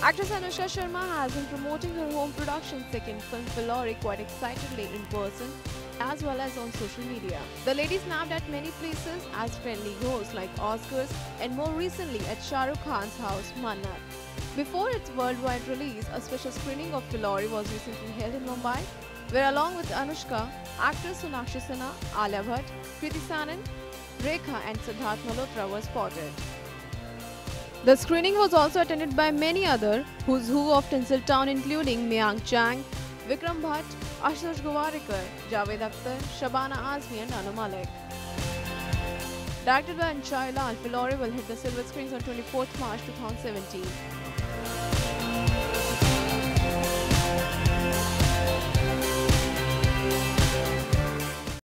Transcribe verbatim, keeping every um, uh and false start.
Actress Anushka Sharma has been promoting her home production second film Filori quite excitedly in person as well as on social media. The lady snapped at many places as friendly hosts like Oscars and more recently at Shah Rukh Khan's house, Mannat. Before its worldwide release, a special screening of Filori was recently held in Mumbai, where along with Anushka, actors Sonakshi Sinha, Alia Bhatt, Kriti Sanon, Rekha and Siddharth Malhotra were spotted. The screening was also attended by many other who's who of Tinsel Town including Mayank Chang, Vikram Bhatt, Ashutosh Gowarikar, Javed Akhtar, Shabana Azmi and Anu Malik. Directed by Anshay Lal, Filori will hit the silver screens on twenty-fourth March two thousand seventeen.